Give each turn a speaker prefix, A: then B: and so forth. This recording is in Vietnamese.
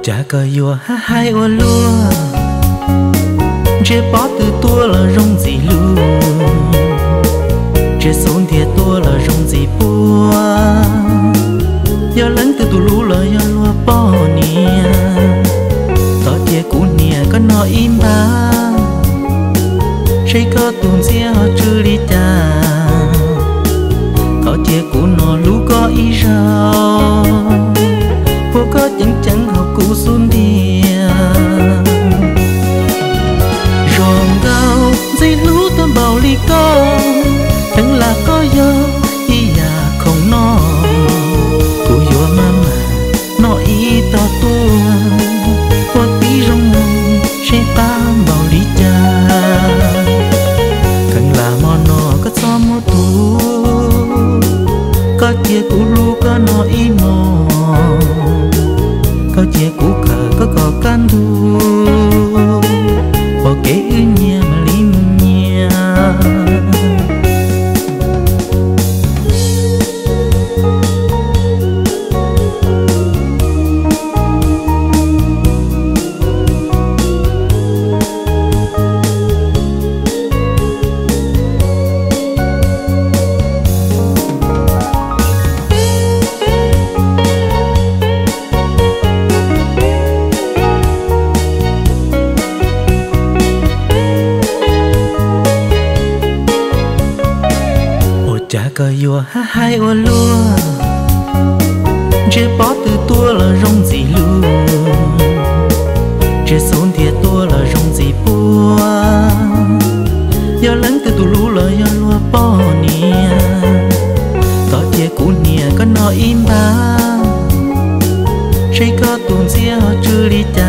A: chả cờ yua ha hai ô lúa chế bó từ tua là rong gì luôn chế xuống thiệt tua là rong gì bua do lớn từ tù lú là do lúa bó nia tỏ thiệt cũ nia có nó im ba chế có tuôn xe họ chưa đi cha họ thiệt cũ nó lú có ý rau vô có chẳng chẳng họ cũ xuống địa ròn gạo dây lú tôm bào ly co chẳng là có dơ ý à không no cụ vô mà nó ý to tua vô tí rong mông sẽ ta bào ly cha cần là mò nó có cho mô tu có chia cũ lú có nó ý mò có chia cũ cờ có can thu bỏ kế ư nhà mà lim nhà chả cờ yua ha hai ô lúa chế bó từ tua là rong gì luôn chế xuống thiệt tua là rong gì bua do lớn từ tù lú là do lúa bó nia tỏ thiệt cũ nia có nó im ba chế có tuôn xe họ chưa đi cha